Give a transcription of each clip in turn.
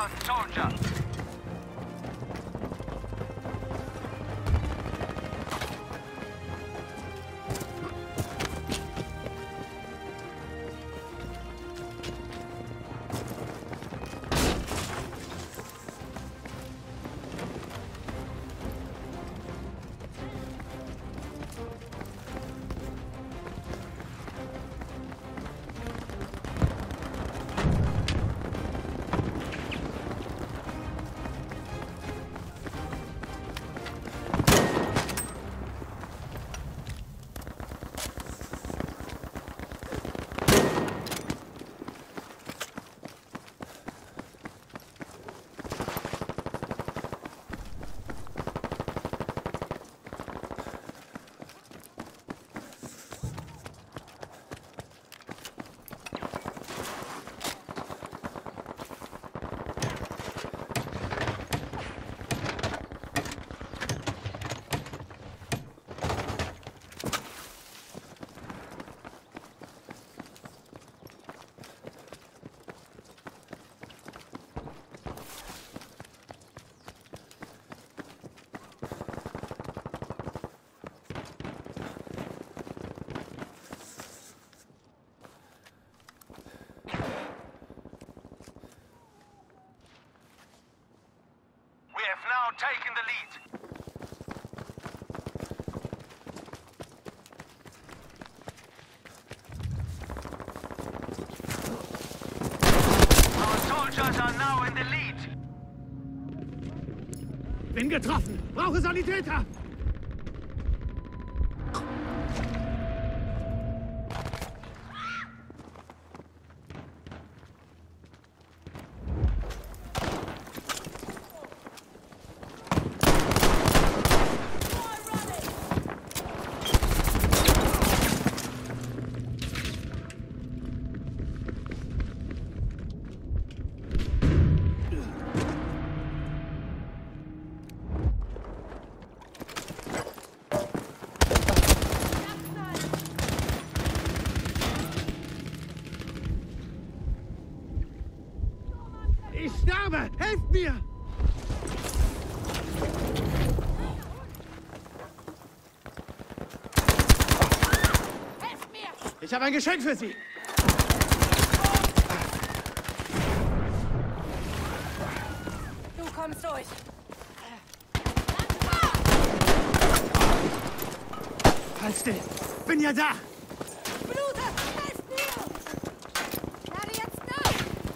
lost, soldier. Taking the lead. Our soldiers are now in the lead. Bin getroffen. Brauche Sanitäter. Ich sterbe! Helft mir! Helft mir! Ich habe ein Geschenk für Sie! Du kommst durch! Halt still! Bin ja da! Blute! Helft mir! Lade jetzt nach!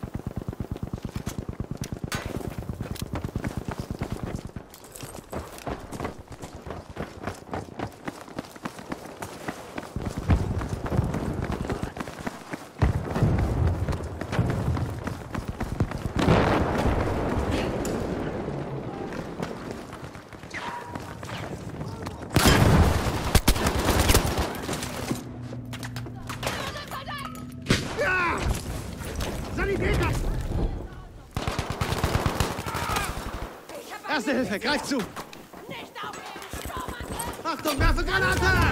Sanitäter! Erste Hilfe, greif zu! Nicht aufgeben! Sturmangriff! Achtung, werfe Granate!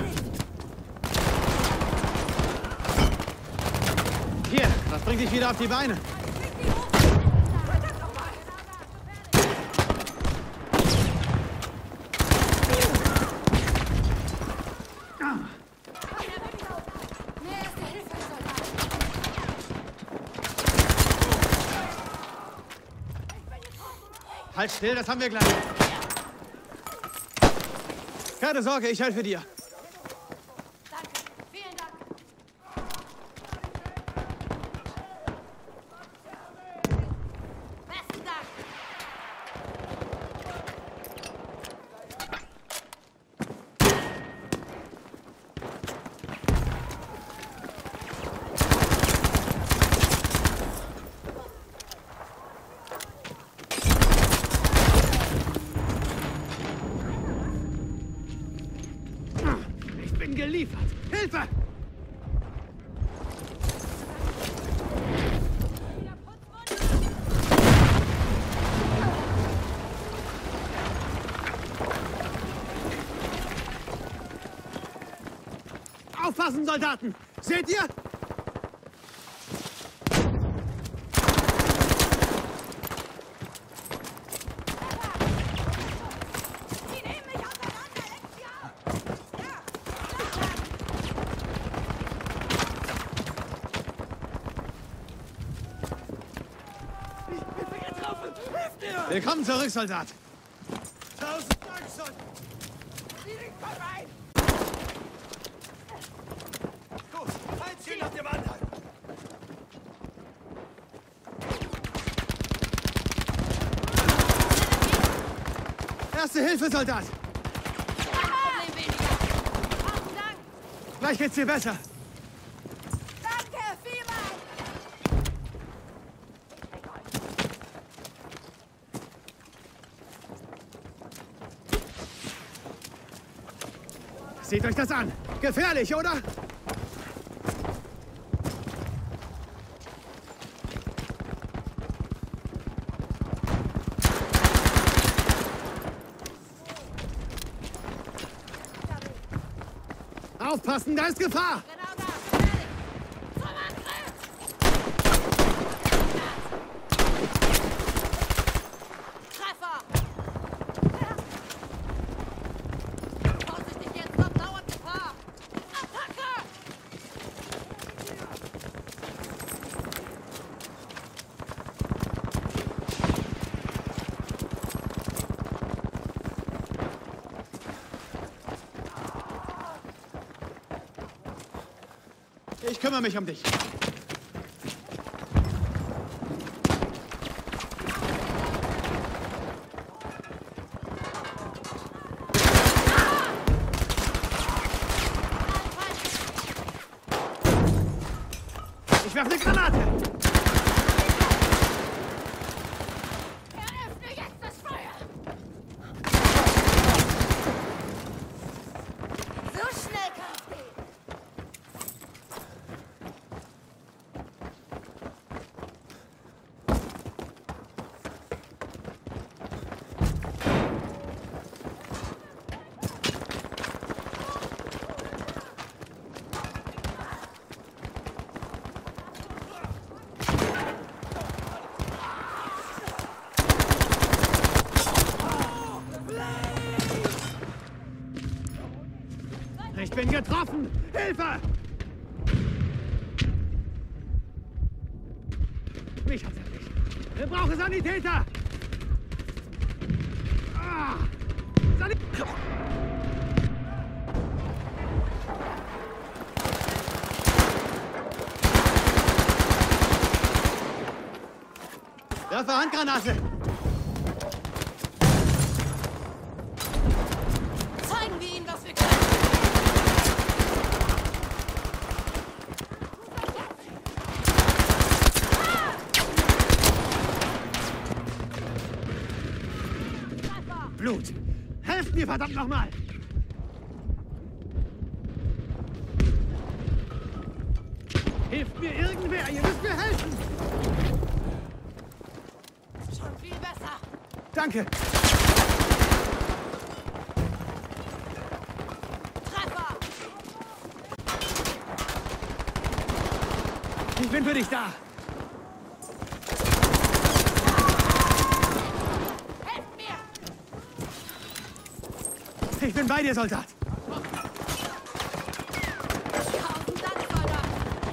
Hier, das bringt dich wieder auf die Beine. Mehr Erste Hilfe, Soldat! Halt still, das haben wir gleich. Keine Sorge, ich helfe dir. Danke! Vielen Dank! Besten Dank! Ich bin geliefert. Hilfe! Aufpassen, Soldaten! Seht ihr? Willkommen zurück, Soldat. 1000 Dank, Soldat. Komm rein! Gut, ein Ziel nach dem anderen. Erste Hilfe, Soldat. Problem weniger. Tausend Dank! Gleich geht's dir besser. Danke, vielmals! Seht euch das an. Gefährlich, oder? Aufpassen, da ist Gefahr! Genau da! Fertig! Zum Angriff! Treffer! Vorsichtig jetzt, noch dauert Gefahr! Attacke! Ich kümmere mich um dich. Ich werfe eine Granate. Eröffne jetzt das Feuer! So schnell kann's gehen! Ich bin getroffen. Hilfe! Mich hat's erwischt. Wir brauchen Sanitäter. Ah! Werfe Handgranate. Zeigen wir ihnen, was wir können! Treffer! Blut. Helft mir, verdammt nochmal. Hilft mir irgendwer. Ihr müsst mir helfen. Schon viel besser! Danke. Treffer! Ich bin für dich da. Helft mir! Ich bin bei dir, Soldat. Tausend Dank, Soldat!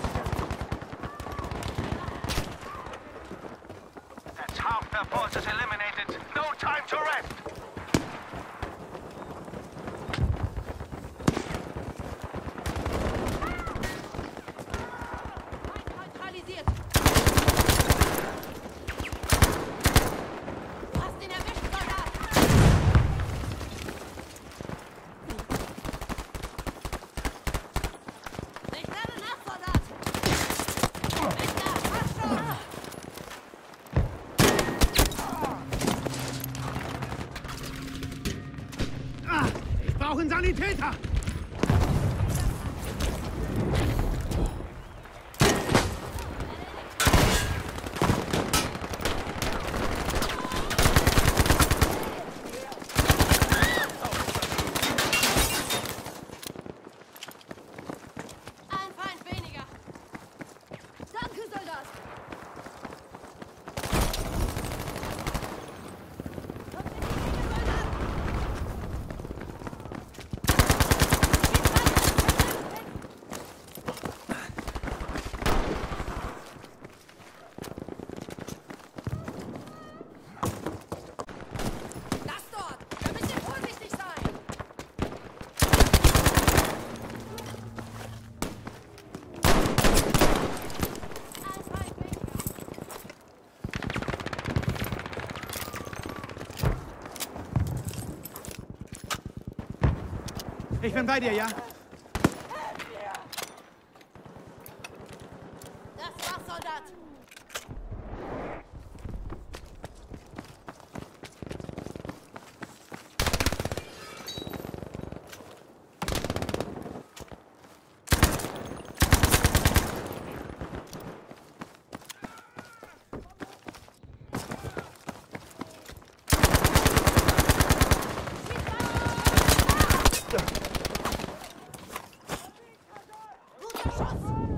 That's half their forces eliminated. No time to rest. Feind neutralisiert! Du hast ihn erwischt, Soldat! Ich lade nach, Soldat! Nicht da! Fast schon! Ah, ich brauche einen Sanitäter. Ein Feind weniger! Danke, Soldat! Kommt in die Nähe, Soldat! Ich bin bei dir, ja? Das war's, Soldat. Guter Schuss.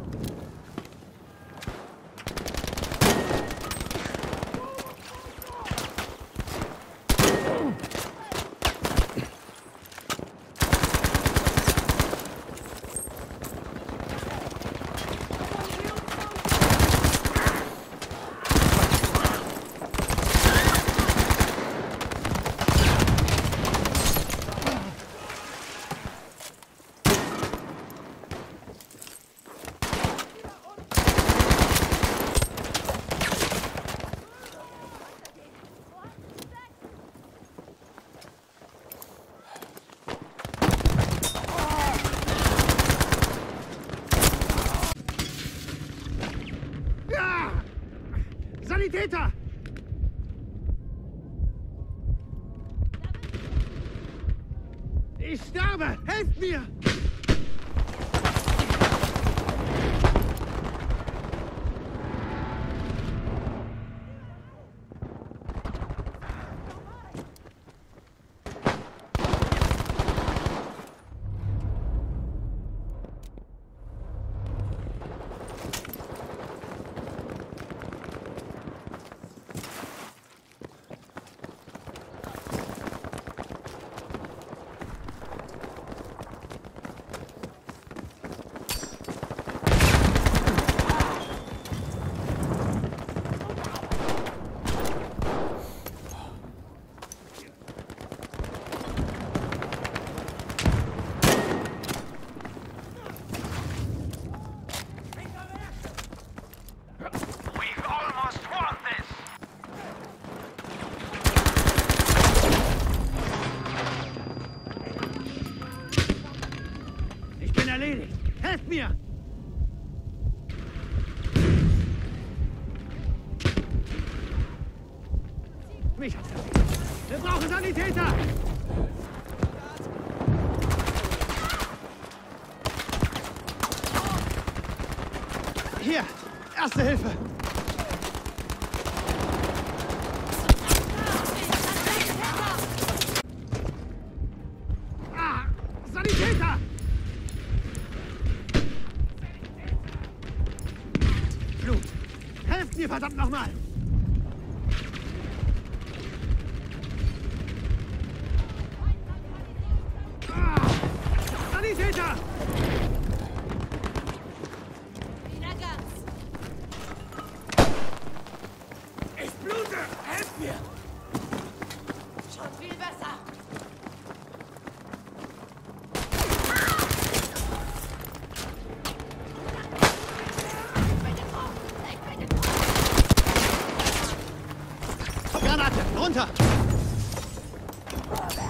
Ja! Sanitäter! Ich sterbe! Helft mir! We've almost won this! Ich bin erledigt! Helft mir! Mich hat's erledigt! Wir brauchen Sanitäter! Hier! Erste Hilfe! Ah! Sanitäter! Blut! Helft mir, verdammt nochmal! Ah! Sanitäter! Wieder ganz. Ich blute! Helft mir! Schon viel besser. Granate! Runter!